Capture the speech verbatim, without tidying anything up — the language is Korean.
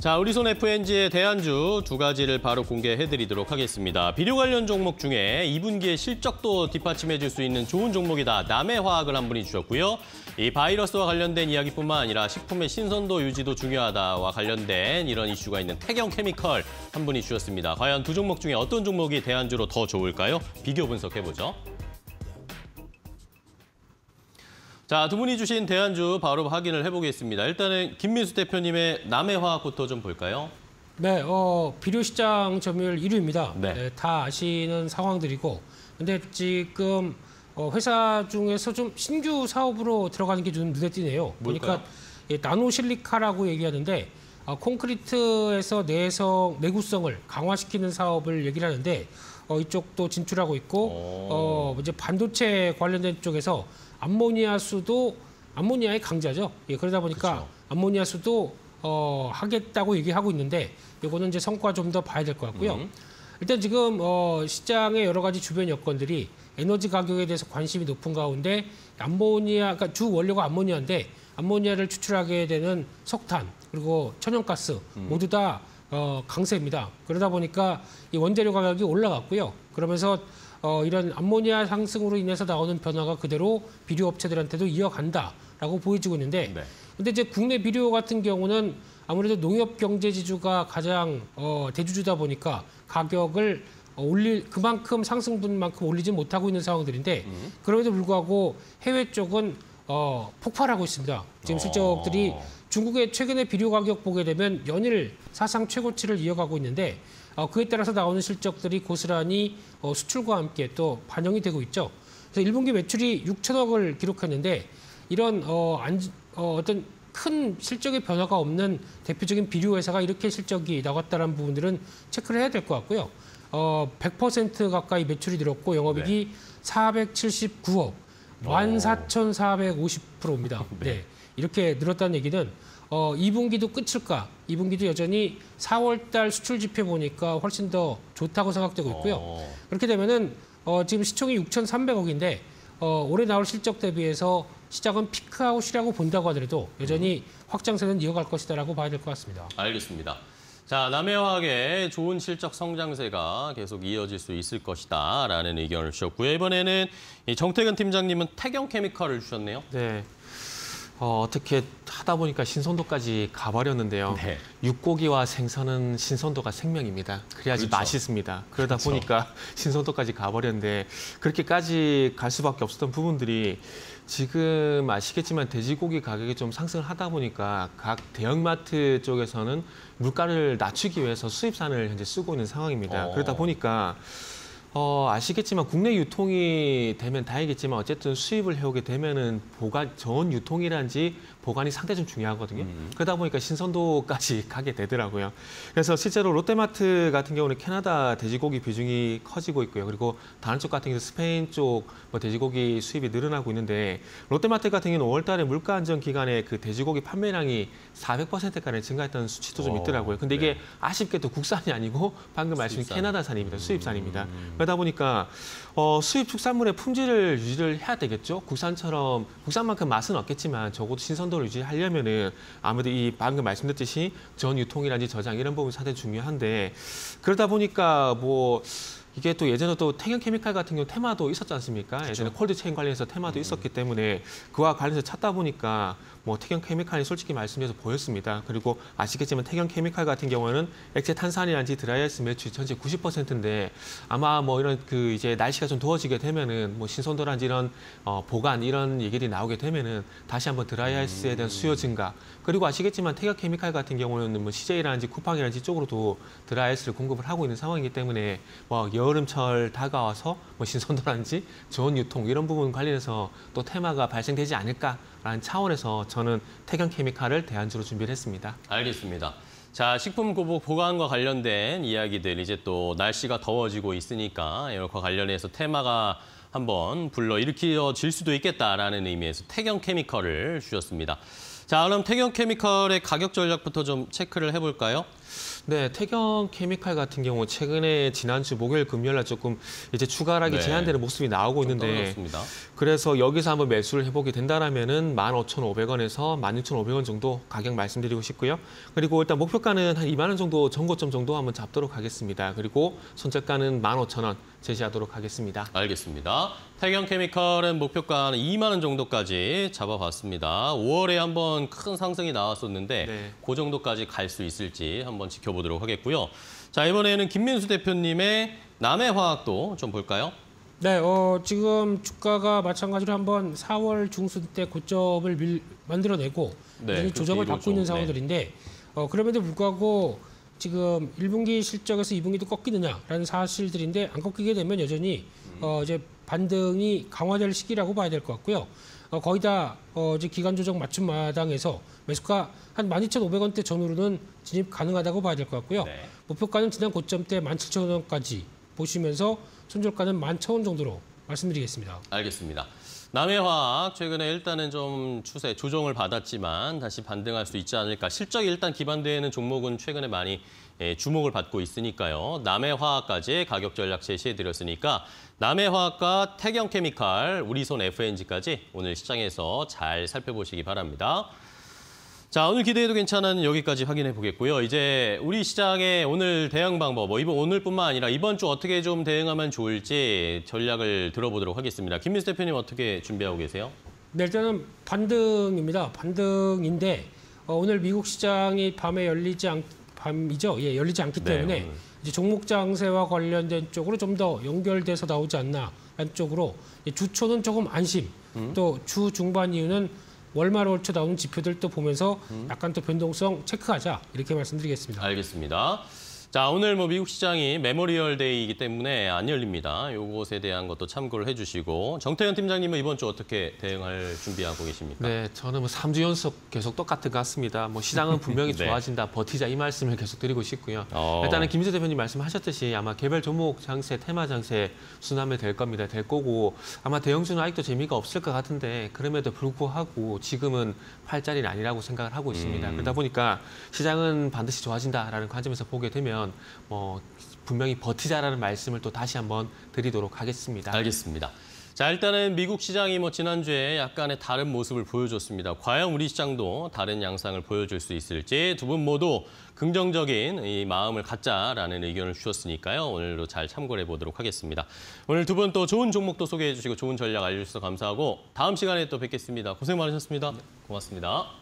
자, 우리손 에프엔지의 대안주 두 가지를 바로 공개해드리도록 하겠습니다. 비료 관련 종목 중에 이 분기의 실적도 뒷받침해줄 수 있는 좋은 종목이다. 남해화학을 한 분이 주셨고요. 이 바이러스와 관련된 이야기뿐만 아니라 식품의 신선도 유지도 중요하다와 관련된 이런 이슈가 있는 태경케미컬 한 분이 주셨습니다. 과연 두 종목 중에 어떤 종목이 대안주로 더 좋을까요? 비교 분석해보죠. 자, 두 분이 주신 대안주 바로 확인을 해보겠습니다. 일단은 김민수 대표님의 남해화학부터 좀 볼까요? 네, 어, 비료시장 점유율 일 위입니다. 네. 네, 다 아시는 상황들이고, 근데 지금 어, 회사 중에서 좀 신규 사업으로 들어가는 게 좀 눈에 띄네요. 뭘까요? 보니까 예, 나노실리카라고 얘기하는데 어, 콘크리트에서 내성, 내구성을 강화시키는 사업을 얘기를 하는데 어, 이쪽도 진출하고 있고, 어, 이제 반도체 관련된 쪽에서 암모니아수도 암모니아의 강자죠. 예, 그러다 보니까 그쵸. 암모니아수도 어, 하겠다고 얘기하고 있는데 이거는 이제 성과 좀 더 봐야 될 것 같고요. 음. 일단 지금 어, 시장의 여러 가지 주변 여건들이 에너지 가격에 대해서 관심이 높은 가운데 암모니아, 그러니까 주 원료가 암모니아인데 암모니아를 추출하게 되는 석탄 그리고 천연가스 음. 모두 다 어, 강세입니다. 그러다 보니까 이 원재료 가격이 올라갔고요. 그러면서 어, 이런 암모니아 상승으로 인해서 나오는 변화가 그대로 비료 업체들한테도 이어간다라고 보여지고 있는데, 네. 근데 이제 국내 비료 같은 경우는 아무래도 농협 경제 지주가 가장 어, 대주주다 보니까 가격을 어, 올릴 그만큼 상승분만큼 올리지 못하고 있는 상황들인데, 음. 그럼에도 불구하고 해외 쪽은 어, 폭발하고 있습니다. 지금 실적들이 어. 중국의 최근의 비료 가격 보게 되면 연일 사상 최고치를 이어가고 있는데 어, 그에 따라서 나오는 실적들이 고스란히 어, 수출과 함께 또 반영이 되고 있죠. 그래서 일 분기 매출이 육천억을 기록했는데 이런 어, 안, 어, 어떤 큰 실적의 변화가 없는 대표적인 비료 회사가 이렇게 실적이 나왔다는 부분들은 체크를 해야 될 것 같고요. 어, 백 퍼센트 가까이 매출이 늘었고 영업이익이 네. 사백칠십구억, 만 사천사백오십 퍼센트입니다. 네. 네. 이렇게 늘었다는 얘기는 어, 이 분기도 끝일까? 이 분기도 여전히 사월 달 수출 지표 보니까 훨씬 더 좋다고 생각되고 있고요. 어. 그렇게 되면은 어, 지금 시총이 육천삼백억인데 어, 올해 나올 실적 대비해서 시작은 피크아웃이라고 본다고 하더라도 여전히 음. 확장세는 이어갈 것이다라고 봐야 될 것 같습니다. 알겠습니다. 자, 남해화학의 좋은 실적 성장세가 계속 이어질 수 있을 것이다라는 의견을 주셨고요. 이번에는 이 정태근 팀장님은 태경케미컬을 주셨네요. 네. 어, 어떻게 하다 보니까 신선도까지 가버렸는데요. 네. 육고기와 생선은 신선도가 생명입니다. 그래야지 그렇죠. 맛있습니다. 그러다 그렇죠. 보니까 신선도까지 가버렸는데 그렇게까지 갈 수밖에 없었던 부분들이 지금 아시겠지만 돼지고기 가격이 좀 상승을 하다 보니까 각 대형마트 쪽에서는 물가를 낮추기 위해서 수입산을 현재 쓰고 있는 상황입니다. 어. 그러다 보니까 어, 아시겠지만 국내 유통이 되면 다행이겠지만 어쨌든 수입을 해오게 되면은 보관, 전 유통이란지 보관이 상당히 좀 중요하거든요. 음. 그러다 보니까 신선도까지 가게 되더라고요. 그래서 실제로 롯데마트 같은 경우는 캐나다 돼지고기 비중이 커지고 있고요. 그리고 다른 쪽 같은 경우 스페인 쪽 뭐 돼지고기 수입이 늘어나고 있는데 롯데마트 같은 경우는 오월 달에 물가 안정 기간에 그 돼지고기 판매량이 사백 퍼센트가량 증가했던 수치도 좀 있더라고요. 근데 이게 네. 아쉽게도 국산이 아니고 방금 말씀드린 캐나다산입니다. 수입산입니다. 음. 그러다 보니까 어, 수입 축산물의 품질을 유지를 해야 되겠죠. 국산처럼 국산만큼 맛은 없겠지만 적어도 신선도를 유지하려면은 아무래도 이 방금 말씀드렸듯이 전 유통이라든지 저장 이런 부분이 상당히 중요한데 그러다 보니까 뭐 이게 또 예전에 또 태경케미칼 같은 경우 테마도 있었지 않습니까? 그렇죠. 예전에 콜드체인 관련해서 테마도 음. 있었기 때문에 그와 관련해서 찾다 보니까 뭐 태경케미칼이 솔직히 말씀드려서 보였습니다. 그리고 아시겠지만 태경케미칼 같은 경우는 액체 탄산이라든지 드라이아이스 매출 전체 구십 퍼센트인데 아마 뭐 이런 그 이제 날씨가 좀 더워지게 되면은 뭐 신선도라든지 이런 어 보관 이런 얘기들이 나오게 되면은 다시 한번 드라이아이스에 대한 수요 증가 그리고 아시겠지만 태경케미칼 같은 경우는 뭐 씨제이라든지 쿠팡이라든지 쪽으로도 드라이아이스를 공급을 하고 있는 상황이기 때문에 뭐 여름철 다가와서 뭐 신선도라든지 좋은 유통 이런 부분 관련해서 또 테마가 발생되지 않을까라는 차원에서 저는 태경케미칼을 대안주로 준비를 했습니다. 알겠습니다. 자, 식품 보관과 관련된 이야기들 이제 또 날씨가 더워지고 있으니까 이것과 관련해서 테마가 한번 불러일으켜질 수도 있겠다라는 의미에서 태경케미컬을 주셨습니다. 자, 그럼 태경케미컬의 가격 전략부터 좀 체크를 해볼까요? 네, 태경 케미칼 같은 경우 최근에 지난주 목요일 금요일 날 조금 이제 추가 하락이 네. 제한되는 모습이 나오고 있는데 떨어졌습니다. 그래서 여기서 한번 매수를 해보게 된다라면은 만 오천오백 원에서 만 육천오백 원 정도 가격 말씀드리고 싶고요. 그리고 일단 목표가는 한 이만 원 정도 전고점 정도 한번 잡도록 하겠습니다. 그리고 손절가는 만 오천 원 제시하도록 하겠습니다. 알겠습니다. 태경케미칼은 목표가는 이만 원 정도까지 잡아봤습니다. 오월에 한번 큰 상승이 나왔었는데 네. 그 정도까지 갈 수 있을지 한번 지켜보도록 하겠고요. 자, 이번에는 김민수 대표님의 남해화학도 좀 볼까요? 네, 어, 지금 주가가 마찬가지로 한번 사월 중순 때 고점을 밀, 만들어내고 네, 여전히 조정을 그렇게 받고 있는 이루어져. 상황들인데 어, 그럼에도 불구하고 지금 일 분기 실적에서 이 분기도 꺾이느냐라는 사실들인데 안 꺾이게 되면 여전히 어, 이제 반등이 강화될 시기라고 봐야 될 것 같고요. 어, 거의 다 어, 이제 기간 조정 맞춤 마당에서 매수가 한 만 이천오백 원대 전후로는 진입 가능하다고 봐야 될 것 같고요. 네. 목표가는 지난 고점 때 만 칠천 원까지 보시면서 손절가는 만 천 원 정도로 말씀드리겠습니다. 알겠습니다. 남해화학 최근에 일단은 좀 추세 조정을 받았지만 다시 반등할 수 있지 않을까. 실적이 일단 기반되어 있는 종목은 최근에 많이 예, 주목을 받고 있으니까요. 남해화학까지 가격 전략 제시해드렸으니까 남해화학과 태경케미칼, 우리손 에프엔지까지 오늘 시장에서 잘 살펴보시기 바랍니다. 자, 오늘 기대해도 괜찮은 여기까지 확인해 보겠고요. 이제 우리 시장의 오늘 대응 방법, 뭐 이번 오늘뿐만 아니라 이번 주 어떻게 좀 대응하면 좋을지 전략을 들어보도록 하겠습니다. 김민수 대표님 어떻게 준비하고 계세요? 네, 일단은 반등입니다. 반등인데 어, 오늘 미국 시장이 밤에 열리지 않 밤이죠. 예, 열리지 않기 네, 때문에 오늘. 이제 종목 장세와 관련된 쪽으로 좀 더 연결돼서 나오지 않나 라는 쪽으로 주초는 조금 안심. 음. 또 주 중반 이후는 월말 월초 나오는 지표들 또 보면서 음. 약간 또 변동성 체크하자 이렇게 말씀드리겠습니다. 알겠습니다. 자, 오늘 뭐 미국 시장이 메모리얼 데이이기 때문에 안 열립니다. 요것에 대한 것도 참고를 해주시고 정태현 팀장님은 이번 주 어떻게 대응할 준비하고 계십니까? 네, 저는 뭐 삼 주 연속 계속 똑같은 것 같습니다. 뭐 시장은 분명히 네. 좋아진다, 버티자 이 말씀을 계속 드리고 싶고요. 어. 일단은 김민수 대표님 말씀하셨듯이 아마 개별 종목 장세, 테마 장세 순환매 될 겁니다. 될 거고 아마 대형주는 아직도 재미가 없을 것 같은데 그럼에도 불구하고 지금은 팔자리는 아니라고 생각을 하고 있습니다. 음. 그러다 보니까 시장은 반드시 좋아진다라는 관점에서 보게 되면 뭐 분명히 버티자라는 말씀을 또 다시 한번 드리도록 하겠습니다. 알겠습니다. 자, 일단은 미국 시장이 뭐 지난주에 약간의 다른 모습을 보여줬습니다. 과연 우리 시장도 다른 양상을 보여줄 수 있을지 두 분 모두 긍정적인 이 마음을 갖자라는 의견을 주셨으니까요. 오늘도 잘 참고를 해보도록 하겠습니다. 오늘 두 분 또 좋은 종목도 소개해 주시고 좋은 전략 알려주셔서 감사하고 다음 시간에 또 뵙겠습니다. 고생 많으셨습니다. 고맙습니다.